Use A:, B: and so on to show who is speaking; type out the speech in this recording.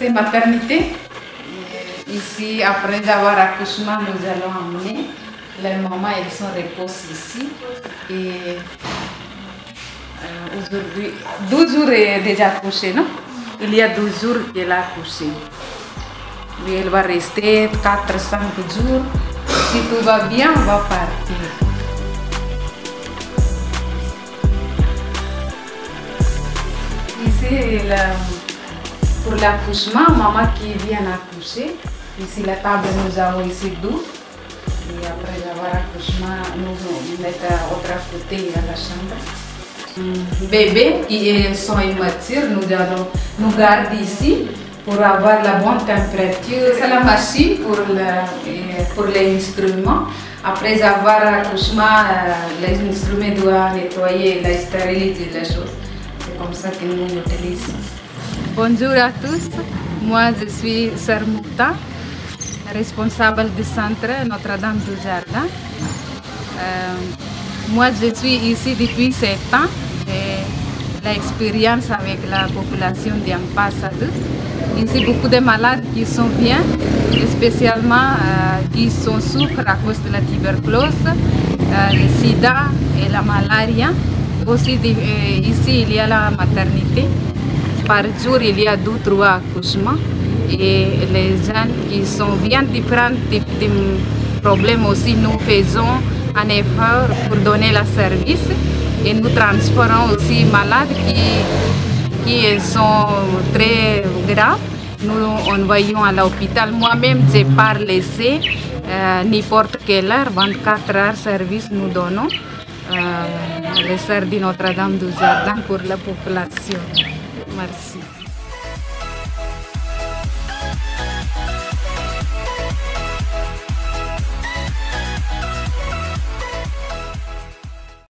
A: de maternité. Ici, après avoir accouchement, nous allons emmener. Les mamans, elles sont reposées ici. Et aujourd'hui, 12 jours est déjà accouchée, non? Il y a 12 jours qu'elle a accouché. Mais elle va rester 4-5 jours. Si tout va bien, on va partir. Ici, pour l'accouchement, maman qui vient accoucher. Ici, la table, nous avons ici 12. Et après avoir accouchement, nous mettons à l'autre côté à la chambre. Bébé qui sont immatures, nous allons nous garder ici pour avoir la bonne température. C'est la machine pour les instruments. Après avoir accouchement, les instruments doivent nettoyer la stérilité des choses. C'est comme ça que nous utilisons. Bonjour à tous, moi je suis Sœur Moukta, responsable du centre Notre-Dame du Jardin. Moi je suis ici depuis 7 ans et l'expérience avec la population d'Ambassadeur. Ici beaucoup de malades qui sont bien, spécialement qui souffrent à cause de la tuberculose, le sida et la malaria. Aussi ici il y a la maternité. Par jour, il y a 2-3 accouchements et les gens qui sont bien différents types de problèmes aussi, nous faisons un effort pour donner le service et nous transportons aussi malades qui sont très graves. Nous envoyons à l'hôpital. Moi-même, je n'ai pas laissé n'importe quelle heure, 24 heures service nous donnons les sœurs de Notre-Dame du Jardin pour la population. Merci.